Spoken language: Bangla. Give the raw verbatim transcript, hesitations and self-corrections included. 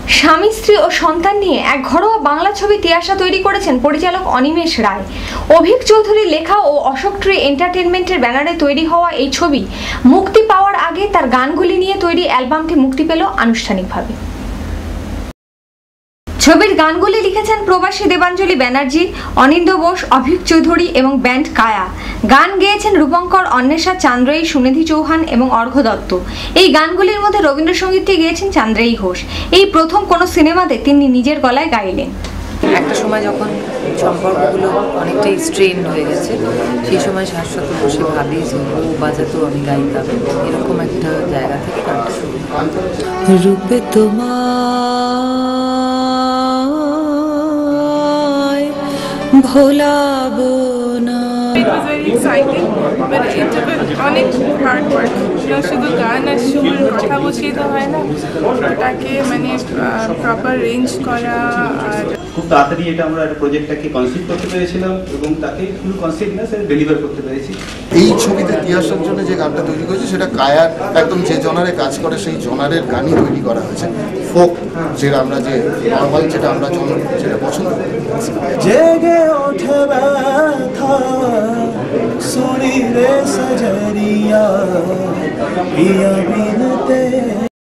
স্বামী স্ত্রী ও সন্তান নিয়ে এক ঘরোয়া বাংলা ছবি তিয়াসা তৈরি করেছেন পরিচালক অনিমেষ রায়। অভিক চৌধুরীর লেখা ও অশোক ট্রি এন্টারটেনমেন্টের ব্যানারে তৈরি হওয়া এই ছবি মুক্তি পাওয়ার আগে তার গানগুলি নিয়ে তৈরি অ্যালবামটি মুক্তি পেল আনুষ্ঠানিকভাবে। ছবির গানগুলি লিখেছেন প্রবাসী দেবাঞ্জলি ব্যানার্জি, অনিন্দ্য বোস, অভিক চৌধুরী এবং ব্যান্ড কায়া। গান গেয়েছেন রূপঙ্কর, অন্বেষা, চান্দ্রেয়ী, সুনিধি চৌহান এবং অর্ঘ্য দত্ত। এই গানগুলির মধ্যে রবীন্দ্রসঙ্গীতটি গেয়েছেন চান্দ্রেয়ী ঘোষ। এই প্রথম কোনো সিনেমাতে তিনি নিজের গলায় গাইলেন। একটা সময় যখন সম্পর্কগুলো অনেকটাই স্ট্রেন হয়ে গেছে, সেই সময় শাশ্বত বসে ভাবি যে ও বাজাতো আমি গাইতাম, এরকম একটা জায়গা থেকে গানটা শুরু। রূপে তোমায় ভোলাবো না। It was very exciting, but it took অনেক হার্ড ওয়ার্ক। শুধু গান আর সুর কথা বসিয়ে তো হয় না, ওটাকে মানে প্রপার রেঞ্জ করা। আর খুব তাড়াতাড়ি এটা আমরা একটা প্রজেক্টটাকে কনসিভ করতে পেরেছিলাম এবং তাকে ফুল কনসিভ না সেটা ডেলিভার করতে পেরেছি। এই ছবিতে তিয়াসার জন্য যে গানটা তৈরি করেছে সেটা কায়ার একদম যে জনারে কাজ করে সেই জনারের গানই তৈরি করা হয়েছে। ফোক যেটা আমরা যে নর্মাল যেটা আমরা জন যেটা পছন্দ করি। জেগে ওঠে ব্যথা সুরি রে সজরিয়া প্রিয়া বিনতে।